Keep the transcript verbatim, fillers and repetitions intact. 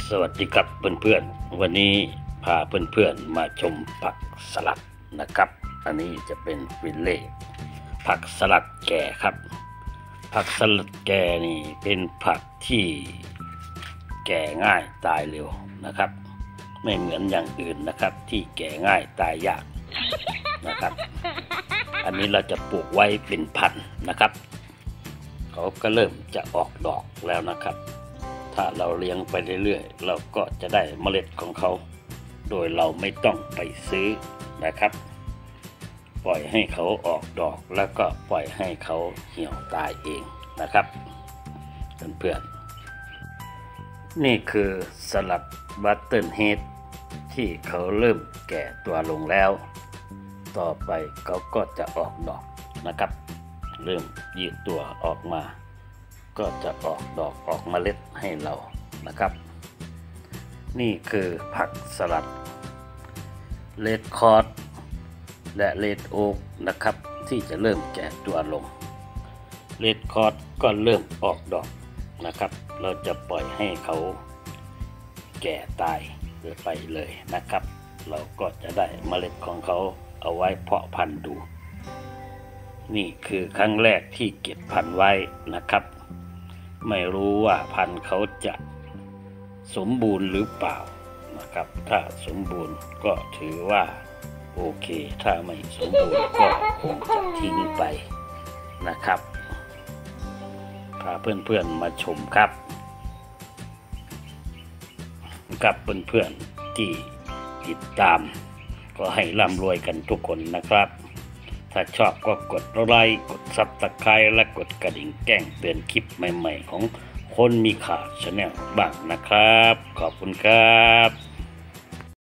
สวัสดีครับเพื่อนๆวันนี้พาเพื่อนๆมาชมผักสลัดนะครับอันนี้จะเป็นฟิลเล่ผักสลัดแก่ครับผักสลัดแก่นี่เป็นผักที่แก่ง่ายตายเร็วนะครับไม่เหมือนอย่างอื่นนะครับที่แก่ง่ายตายยากนะครับอันนี้เราจะปลูกไว้เป็นพันธุ์นะครับเขาก็เริ่มจะออกดอกแล้วนะครับถ้าเราเลี้ยงไปเรื่อยๆเราก็จะได้เมล็ดของเขาโดยเราไม่ต้องไปซื้อนะครับปล่อยให้เขาออกดอกแล้วก็ปล่อยให้เขาเหี่ยวตายเองนะครับเพื่อนๆนี่คือสลัดบัตเทิลเฮดที่เขาเริ่มแก่ตัวลงแล้วต่อไปเขาก็จะออกดอกนะครับเริ่มยืดตัวออกมาก็จะออกดอกออกเมล็ดให้เรานะครับนี่คือผักสลัดเรดคอร์ดและเรดโอ๊กนะครับที่จะเริ่มแก่ตัวลงเรดคอร์ดก็เริ่มออกดอกนะครับเราจะปล่อยให้เขาแก่ตายไปเลยนะครับเราก็จะได้เมล็ดของเขาเอาไว้เพาะพันธุ์ดูนี่คือครั้งแรกที่เก็บพันธุ์ไว้นะครับไม่รู้ว่าพันธุ์เขาจะสมบูรณ์หรือเปล่านะครับถ้าสมบูรณ์ก็ถือว่าโอเคถ้าไม่สมบูรณ์ก็คงจะทิ้งไปนะครับพาเพื่อนๆมาชมครับกับเพื่อนๆที่ติดตามก็ให้ร่ำรวยกันทุกคนนะครับถ้าชอบก็กดไลค์กดซับสไครต์และกดกระดิ่งแจ้งเตือนคลิปใหม่ๆของคนมีข่าวชาแนลบ้างนะครับขอบคุณครับ